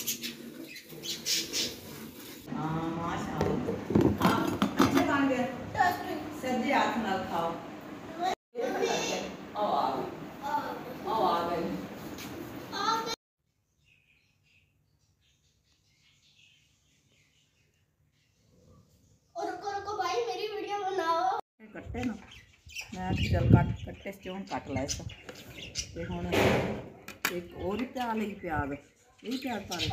हाँ माशाल्लाह, हाँ अच्छे बन गए। सब्जी हाथ नाल खाओ। आ गई। रुको भाई, मेरी वीडियो बनाओ। कट्टे ना मैं चल कट्टे चौं कट ला इस ते हुण एक और प्याज लगी, प्याज यही प्याज पा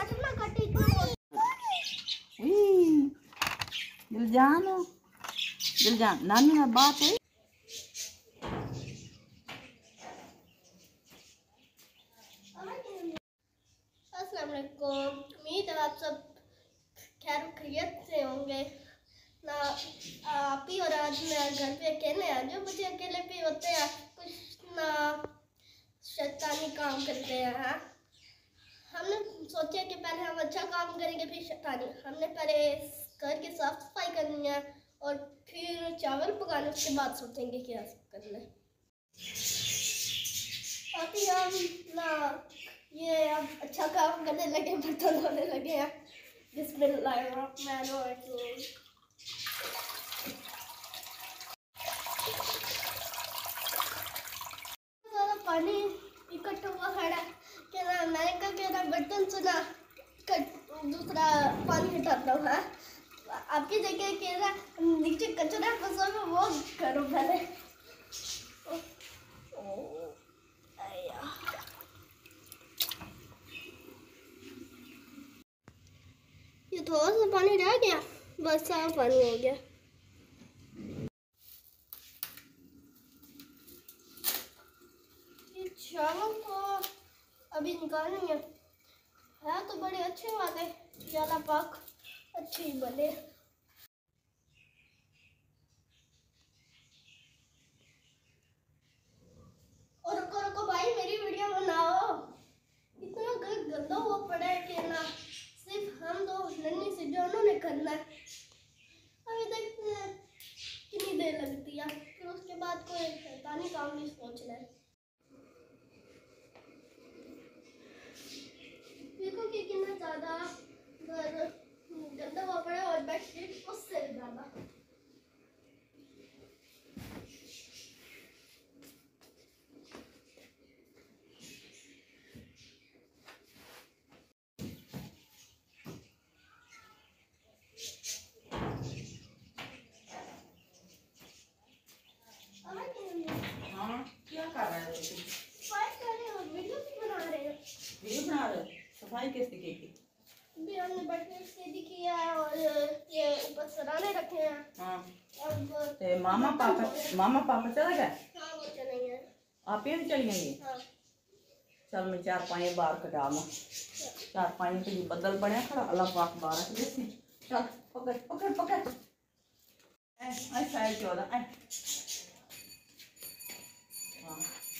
दिलजान नानी ना बात हुई। अस्सलाम वालेकुम, उम्मीद है आप सब खैर खैरियत से होंगे ना। आप ही और आज मैं घर पे अकेले हैं। जो मुझे अकेले भी होते हैं कुछ ना शैतानी काम करते हैं। हाँ, हमने सोचा कि पहले हम अच्छा काम करेंगे फिर शैतानी। हमने पहले घर की साफ सफाई करनी है और फिर चावल पकाने, उसके बाद सोचेंगे क्या करना है। अभी हम ना ये अब अच्छा काम करने लगे, बर्तन धोने लगे हैं। बिस्मिल्लाहिर्रहमानिर्रहीम। ज़्यादा पानी इकट्ठा हुआ खड़ा है कि ना मैंने कहा कि ना बर्तन से ना दूसरा पानी हटाता हूँ। हाँ, आपकी जगह के ना नीचे कचरा फंसा हुआ वो करो पहले। ये थोड़ा सा पानी रह गया, बस सारा पानी हो गया। ये चावल तो अभी निकालेंगे। है तो बड़े अच्छे वाले, ज्यादा पाक अच्छे ही बने। और रुको भाई, मेरी वीडियो बनाओ। इतना गंदा हुआ पड़ा है कि ना सिर्फ हम दो नन्ही से दोनों ने करना है। अभी तक कितनी देर लगती है, फिर उसके बाद कोई शैतानी काम नहीं सोचना है। देखो कि कितना ज्यादा गंदा हुआ पड़ा है और बेडशीट उससे ज्यादा। हाँ क्या कर रहे हो? सफाई कर रहे हो, वीडियो भी बना रहे हो? वीडियो बना रहे हो? सफाई कैसे की? भी हमने बेडशीट सीधी किया है और ये ऊपर सराने रखे हैं। हाँ अब ते मामा पापा चला गया? हाँ वो चले गए। आप ही चली गई? हाँ चल मैं चार पाए बाहर कटा ला। चार पाए तो बदल बने खड़ा, अल्लाह पाक बाहर देसी। चल पकड़ पकड़ पकड़ ऐ साइड चौदा ऐ। हाँ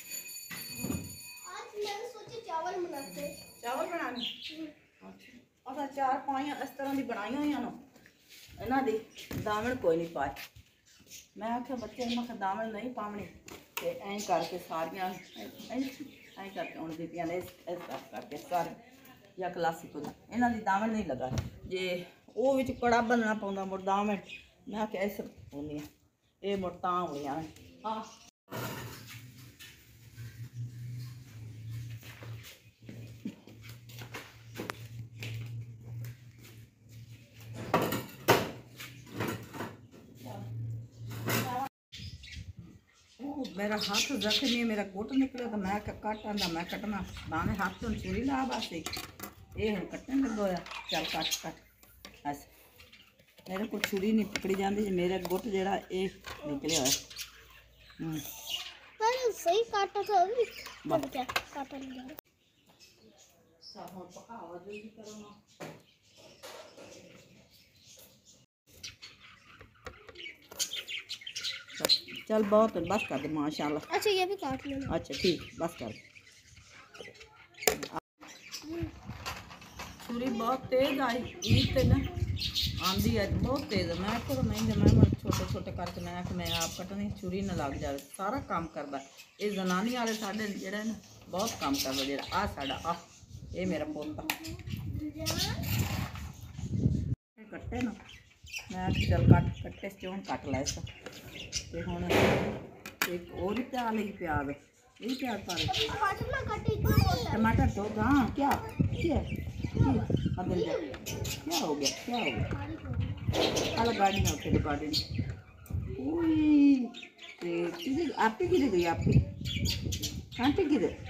आज मैंने सोचा चावल बनाते हैं। चावल बनाने अच्छा चार पाइयां इस तरह की बनाई हुई ना, इन्हों की दावण कोई नहीं पाए। मैं आख्या बच्चे मैं दावण नहीं पावनी, तो ऐं करके सारिया ऐं करके हूँ दीदियाँ ने इस करके सारे या क्लासिक इन्हों की दावण नहीं लगा। जे वो विच कड़ा बनना पाँदा मुड़ दावण, मैं आख्या इस पाँदी ये मुड़ तां होई हाँ। मेरा हाथ जख्मी है, मेरा गुट निकले तो मैं कट आंदा, मैं कटना दाने हाथ तो चूरी ला बस ये हम कट्टन लग होया। चल कट कट ऐसे मेरे को छुरी नहीं पकड़ी जाती जी, मेरा गुट जरा ये निकले हुआ पर सही काटा था अभी बट क्या काटा नहीं। साहब पकाओ जल्दी करो ना। चल बहुत बस कर दे माशाल्लाह। अच्छा ये भी काट लेना। अच्छा ठीक बस कर। छुरी बहुत तेज आई ईद ते ना आंधी है बहुत तेज। मैं करो नहीं जब मैं छोटे छोटे करके मैं आप कटनी छुरी ना लग जाए। सारा काम करता ये जनानी वाले साढ़े जरा ना बहुत काम करता। जरा आ साड़ा आ ये मेरा पोता ਕੱਟੇ ਨਾ ਮੈਂ ਕਿਹਾ ਚੱਲ ਕੱਟੇ ਚੋਂ ਕੱਟ ਲੈ ਇਸ ਤੇ ਹੁਣ ਇੱਕ और भी प्याज लगी प्याज यही प्याज पा रहे टमाटर तो हाँ क्या अंदर जा क्या हो गया अलग गाड़ी ना उठे गाड़ी किधर आपी किधर गई आपी आंटी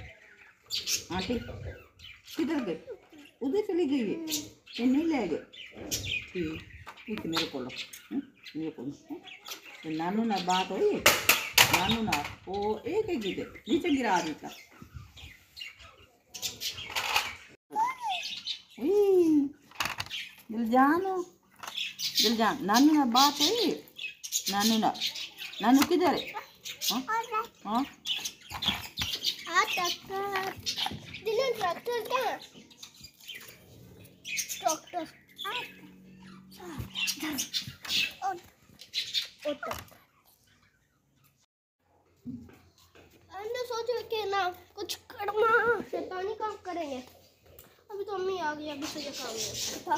किधर गई उधर चली गई है ये नहीं ले गए ठीक एक मेरे को नानू ना बात हुई नानू ना वो एक गिरे नीचे गिरा देता दिलजान नानू ना बात हुई नानू किधर है हाँ ट्रैक्टर क्या ट्रैक्टर हमने सोचा कि ना कुछ करना शैतानी काम करेंगे। अभी तो अम्मी आ गई, अभी से ये काम था।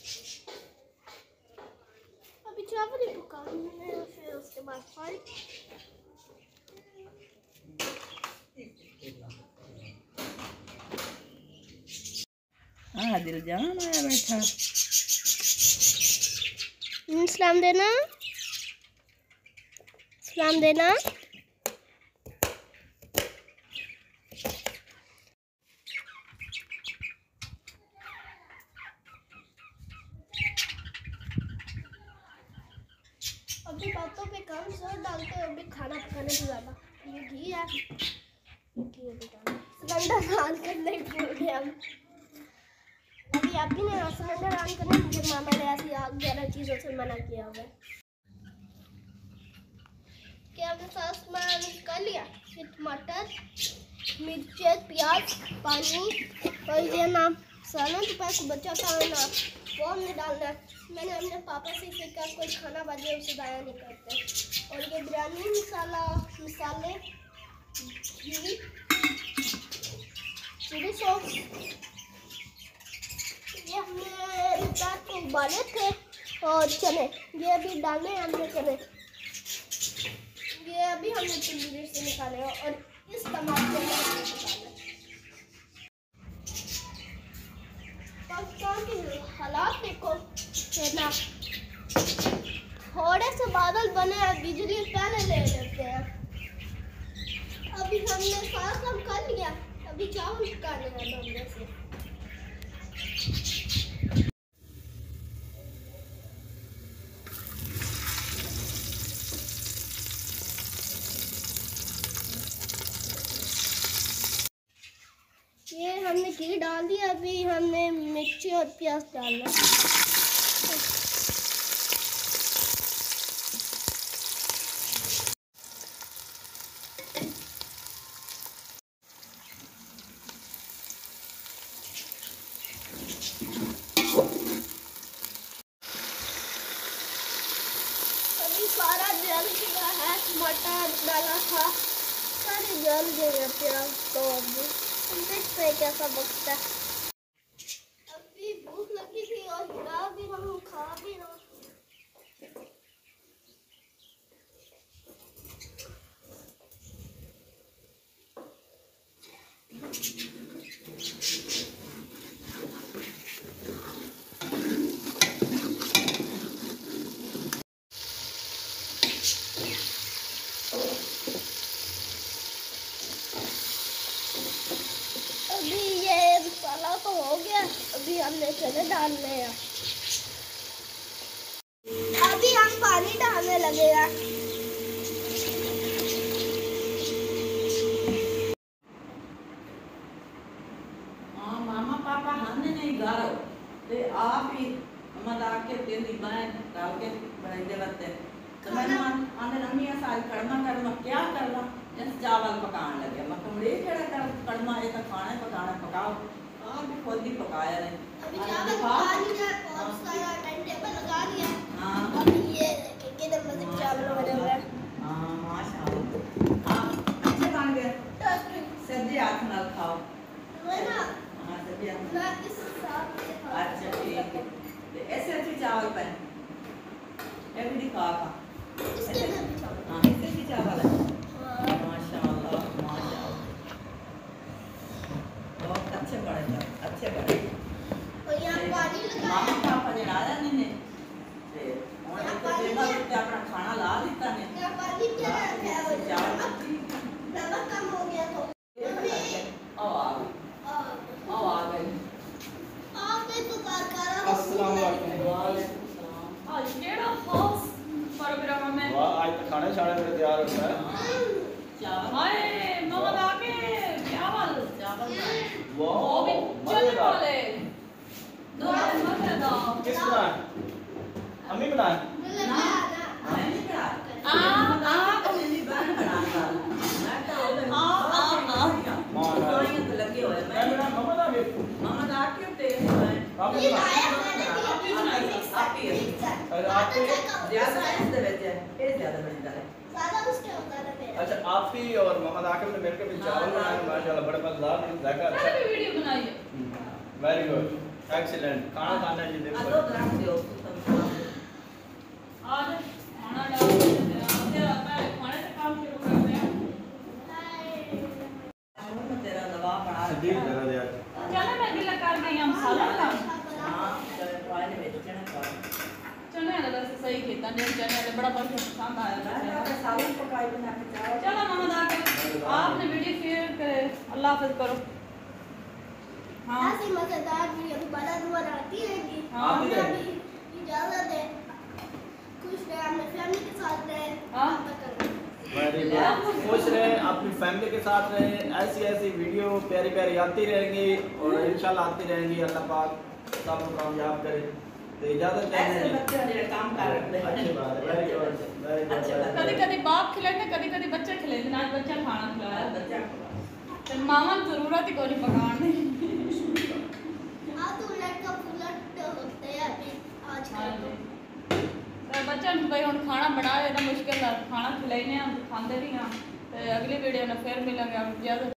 अभी चावल ही पकानी है, फिर उसके बाद पानी। हाँ दिलजान आया बैठा। सलाम देना, सलाम देना। अभी बातों पे कम जोर डालते हैं, अभी खाना पकाने से ज़्यादा ये घी है, सिलेंडर ऑन करने भूल गया। अभी अभी ने सिलेंडर ऑन करने मुझे मामा ने ऐसी 11 चीज़ों से मना किया हुआ है। क्या आपने सारा सामान कर लिया? ये टमाटर, मिर्ची, प्याज, पानी और ये ना सालन तो पैसे बचा था ना वो हमने डालना है। मैंने अपने पापा से सीखा कोई खाना बचे उसे ज़ाया नहीं करते। और ये बिरयानी मसाले, घी, चिली सॉस, ये हमने रात को उबाले थे। और चने ये अभी डालने हैं हमने चने, ये अभी हमने चुल्ली से निकाले और इस टमाटर में निकाले। पाकिस्तान के हालात देखो ना, थोड़े से बादल बने हैं, बिजली पहले ले लेते हैं। अभी हमने सारा काम कर लिया, अभी चावल पकाने हैं हमने से। ये हमने घी डाल दिया, अभी हमने मिर्ची और प्याज डालना। अभी सारा जल गया है, टमाटर डाला था, सारे जल गए प्याज तो अभी देखते हैं कैसा बचता है। अभी भूख लगी थी और खा भी रहा हूँ, खा भी रहा हूँ। अभी ये मसाला तो हो गया, अभी हमने चने डालने हैं। अभी हम पानी डालने लगे हैं। हाँ मामा पापा हमने नहीं गारो ते आप ही मत आके तेरी बाएं डाल के बनाई दे लगते तो मैंने आने रमी सारी कड़मा क्या करना जैसे चावल पकाने लगे मैं कमरे केड़ा कर कड़मा ये तो खाना पकाना पकाओ आप भी खुद ही पकाया नहीं अभी चावल पका लिया और सारा टाइम टेबल लगा दिया। हाँ अभी ये किधर मजे चावल बने हुए हैं। हाँ माशाल्लाह हाँ अच्छे बन गए सब्जी हाथ नाल खाओ है ना, हाँ सब्जी हाथ मैं इस हिसाब से अच्छा ठीक है। तो ऐसे अच्छे चावल पे ये भी दिखा का इसके अंदर भी चावल। हाँ ऐसे भी चावल है। हाँ। माशाल्लाह माशाल्लाह बहुत अच्छे बड़े हैं, अच्छे बड़े। और यहाँ पानी लगाया। मामा पापा ने डाला नहीं ते और एक बेटा बेटा अपना खाना ला लेता ने यहाँ पानी क्या रखा है? चावल नमक कम हो गया तो। आ गई आपने तो कारखाना। अस्सलाम वालेकुम। वालेकुम सलाम। आज केड़ा खास प्रोग्राम है। वाह आज तो खाने शाने मेरे तैयार हो गया है। चावल हाय मोहम्मद आके चावल चावल वो भी चने मजेदार। वाले दो मजेदार। किस बनाए? अम्मी बनाए? मैं नहीं करा आप मेरी बहन बनाता मैं तो उधर माना। खाइए तो लगे हुए मैं बना मम्मा दा भी। मामा दा के तेल है आप ये बना। लाया मैंने आप ही बनाई, आप ही। अरे आप ही। ज्यादा इससे बेचे ये ज्यादा बनता है ज़्यादा उसके होता है मेरा। अच्छा आप ही और मोहम्मद आकिब ने मिलकर भी चावल बनाए माशाल्लाह बड़े मजेदार बड़े जायका मैंने अच्छा। भी वीडियो बनाई है। वेरी गुड एक्सीलेंट खाना खाना जी आ देखो। दो रख दियो आज खाना डाल देते हैं। तेरा पहले खाने से काम शुरू करते हैं। तेरा दवा बना सदीक जरा दे यार। चने में गिला कर गई हम सालन का हां चले पानी में चने का चने वाला वैसे सही खेता ने चने वाले बड़ा बहुत पसंद आया मैं था। सालन पकाई बना के चावल चलो मोहम्मद आके आपने वीडियो शेयर करे अल्लाह हाफिज करो। हाँ ऐसी मजेदार वीडियो दोबारा दोबारा आती रहेगी। हाँ, आती हमें रहेगी। अभी इजाजत है। खुश रहे अपने फैमिली के साथ रहे। हाँ। वेरी गुड खुश रहें अपनी फैमिली के साथ रहें ऐसी ऐसी वीडियो प्यारी प्यारी आती रहेंगी और इंशाल्लाह आती रहेंगी अल्लाह पाक सबको कामयाब करे तो इजाजत ऐसे चाहिए। बच्चे जो काम कर रहे हैं अच्छी बात है वेरी गुड वेरी गुड अच्छी बात कभी कभी बाप खिलाते कभी कभी बच्चे खिलाते आज बच्चा खाना खिलाया बच्चा तो मामा जरूरत ही कोई पकाने हाँ तो उलट का पुलट होते हैं अभी आजकल तो। तो बच्चा भाई हम खाना बनाए ना मुश्किल है खाना खिलाने हम खाते नहीं हाँ तो अगली वीडियो में फिर मिलेंगे हम ज्यादा